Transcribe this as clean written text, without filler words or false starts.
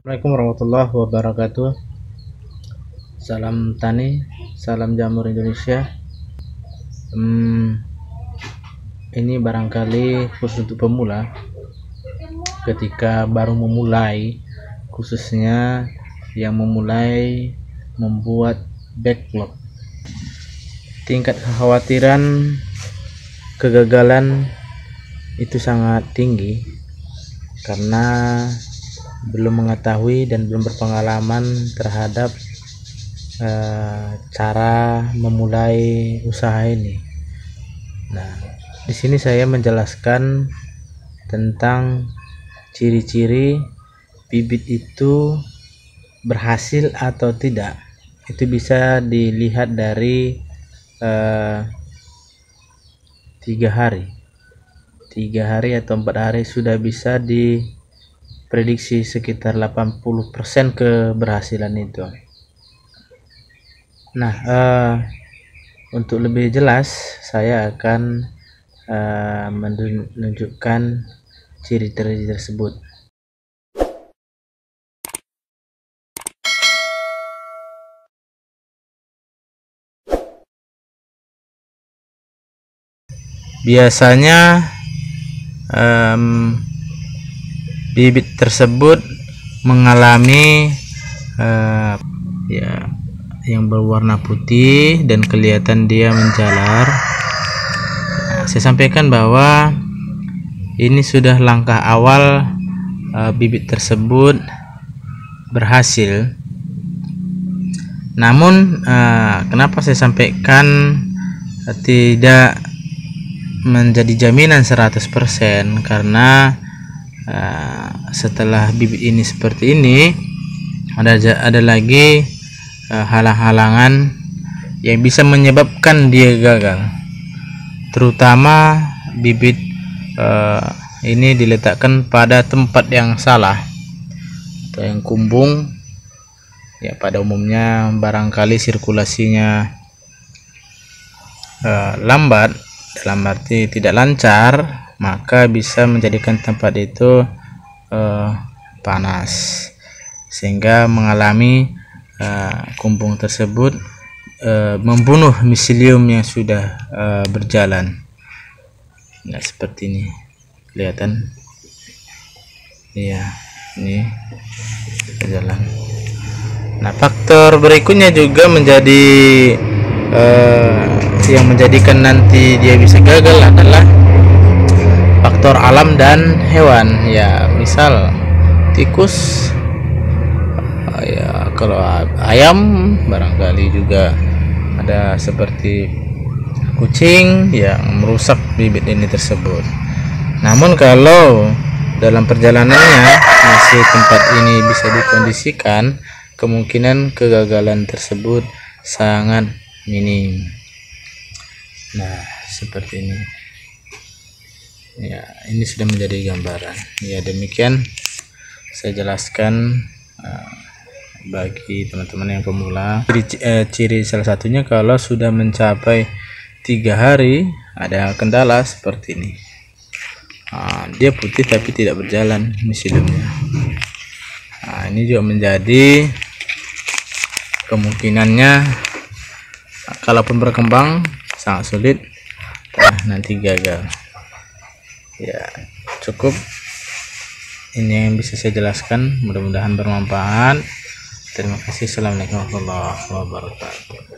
Assalamualaikum warahmatullahi wabarakatuh. Salam tani, salam jamur Indonesia. Ini barangkali khusus untuk pemula, ketika baru memulai, khususnya yang memulai membuat backlog. Tingkat kekhawatiran kegagalan itu sangat tinggi karena belum mengetahui dan belum berpengalaman terhadap cara memulai usaha ini. Nah, di sini saya menjelaskan tentang ciri-ciri bibit itu berhasil atau tidak. Itu bisa dilihat dari 3 hari atau 4 hari sudah bisa diprediksi sekitar 80% keberhasilan itu. Nah, untuk lebih jelas saya akan menunjukkan ciri-ciri tersebut. Biasanya bibit tersebut mengalami yang berwarna putih dan kelihatan dia menjalar. Saya sampaikan bahwa ini sudah langkah awal bibit tersebut berhasil. Namun kenapa saya sampaikan tidak menjadi jaminan 100%, karena setelah bibit ini seperti ini ada lagi halang-halangan yang bisa menyebabkan dia gagal, terutama bibit ini diletakkan pada tempat yang salah atau yang kumbung. Ya, pada umumnya barangkali sirkulasinya lambat, dalam arti tidak lancar, maka bisa menjadikan tempat itu panas sehingga mengalami kumbung tersebut membunuh miselium yang sudah berjalan. Nah, seperti ini kelihatan ya, ini berjalan. Nah, faktor berikutnya juga menjadi yang menjadikan nanti dia bisa gagal adalah faktor alam dan hewan. Ya, misal tikus, ya kalau ayam barangkali juga ada seperti kucing yang merusak bibit ini tersebut. Namun kalau dalam perjalanannya masih tempat ini bisa dikondisikan, kemungkinan kegagalan tersebut sangat minim. Nah, seperti ini ya, ini sudah menjadi gambaran. Ya, demikian saya jelaskan bagi teman-teman yang pemula. Ciri salah satunya kalau sudah mencapai 3 hari ada kendala seperti ini. Dia putih tapi tidak berjalan miseliumnya. Ini juga menjadi kemungkinannya kalaupun berkembang sangat sulit, nanti gagal. Ya, cukup ini yang bisa saya jelaskan, mudah-mudahan bermanfaat. Terima kasih. Assalamualaikum warahmatullahi wabarakatuh.